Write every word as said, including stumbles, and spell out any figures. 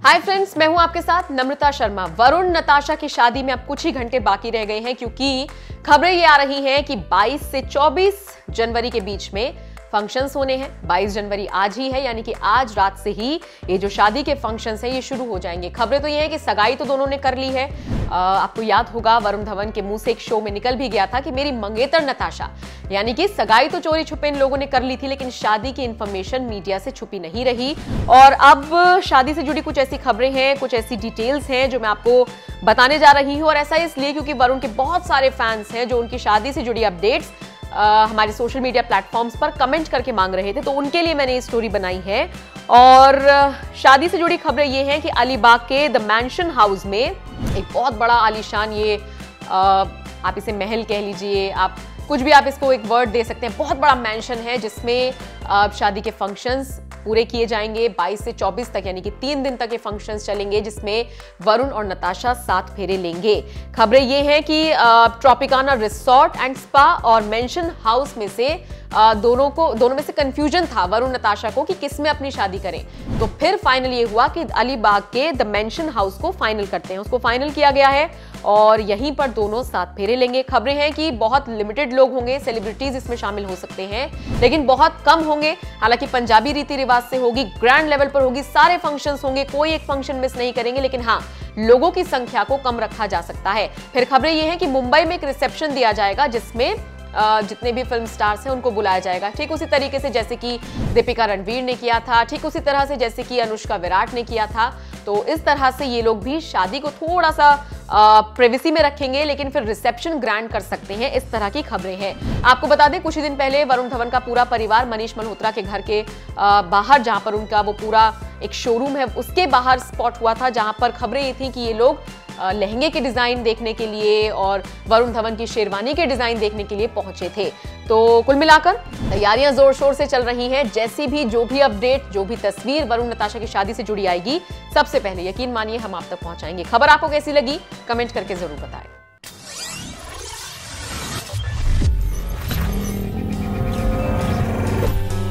Hi friends, मैं हूं आपके साथ नम्रता शर्मा। वरुण नताशा की शादी में अब कुछ ही घंटे बाकी रह गए हैं, क्योंकि खबरें ये आ रही हैं कि बाईस से चौबीस जनवरी के बीच में फंक्शंस होने हैं। बाईस जनवरी आज ही है, यानी कि आज रात से ही ये जो शादी के फंक्शंस हैं ये शुरू हो जाएंगे। खबरें तो ये है कि सगाई तो दोनों ने कर ली है। आ, आपको याद होगा वरुण धवन के मुंह से एक शो में निकल भी गया था कि मेरी मंगेतर नताशा, यानी कि सगाई तो चोरी छुपे इन लोगों ने कर ली थी, लेकिन शादी की इंफॉर्मेशन मीडिया से छुपी नहीं रही। और अब शादी से जुड़ी कुछ ऐसी खबरें हैं, कुछ ऐसी डिटेल्स हैं जो मैं आपको बताने जा रही हूँ। और ऐसा इसलिए क्योंकि वरुण के बहुत सारे फैंस हैं जो उनकी शादी से जुड़ी अपडेट्स Uh, हमारे सोशल मीडिया प्लेटफॉर्म्स पर कमेंट करके मांग रहे थे, तो उनके लिए मैंने ये स्टोरी बनाई है। और uh, शादी से जुड़ी खबरें ये हैं कि अलीबाग के द मैंशन हाउस में एक बहुत बड़ा आलीशान, ये uh, आप इसे महल कह लीजिए, आप कुछ भी आप इसको एक वर्ड दे सकते हैं, बहुत बड़ा मैंशन है जिसमें uh, शादी के फंक्शंस पूरे किए जाएंगे। बाईस से चौबीस तक, यानी कि तीन दिन तक ये फंक्शंस चलेंगे, जिसमें वरुण और नताशा सात फेरे लेंगे। खबरें ये हैं कि ट्रॉपिकाना रिसोर्ट एंड स्पा और मेंशन हाउस में से आ, दोनों को दोनों में से कंफ्यूजन था वरुण नताशा को कि किस में अपनी शादी करें। तो फिर फाइनल ये हुआ कि अलीबाग के द मेंशन हाउस को फाइनल करते हैं, उसको फाइनल किया गया है और यहीं पर दोनों सात फेरे लेंगे। खबरें हैं कि बहुत लिमिटेड लोग होंगे, सेलिब्रिटीज इसमें शामिल हो सकते हैं, लेकिन बहुत कम होंगे। हालांकि पंजाबी रीति रिवाज से होगी, ग्रैंड लेवल पर होगी, सारे फंक्शंस होंगे, कोई एक फंक्शन मिस नहीं करेंगे, लेकिन हाँ, लोगों की संख्या को कम रखा जा सकता है। फिर खबरें ये हैं कि मुंबई में एक रिसेप्शन दिया जाएगा जिसमें जितने भी फिल्म स्टार्स हैं उनको बुलाया जाएगा, ठीक उसी तरीके से जैसे कि दीपिका रणवीर ने किया था, ठीक उसी तरह से जैसे कि अनुष्का विराट ने किया था। तो इस तरह से ये लोग भी शादी को थोड़ा सा प्राइवेसी में रखेंगे, लेकिन फिर रिसेप्शन ग्रैंड कर सकते हैं। इस तरह की खबरें हैं। आपको बता दें, कुछ ही दिन पहले वरुण धवन का पूरा परिवार मनीष मल्होत्रा के घर के आ, बाहर, जहां पर उनका वो पूरा एक शोरूम है, उसके बाहर स्पॉट हुआ था, जहां पर खबरें ये थी कि ये लोग लहंगे के डिजाइन देखने के लिए और वरुण धवन की शेरवानी के डिजाइन देखने के लिए पहुंचे थे। तो कुल मिलाकर तैयारियां जोर शोर से चल रही हैं। जैसी भी जो भी अपडेट, जो भी तस्वीर वरुण नताशा की शादी से जुड़ी आएगी, सबसे पहले यकीन मानिए हम आप तक पहुंचाएंगे। खबर आपको कैसी लगी कमेंट करके जरूर बताएं।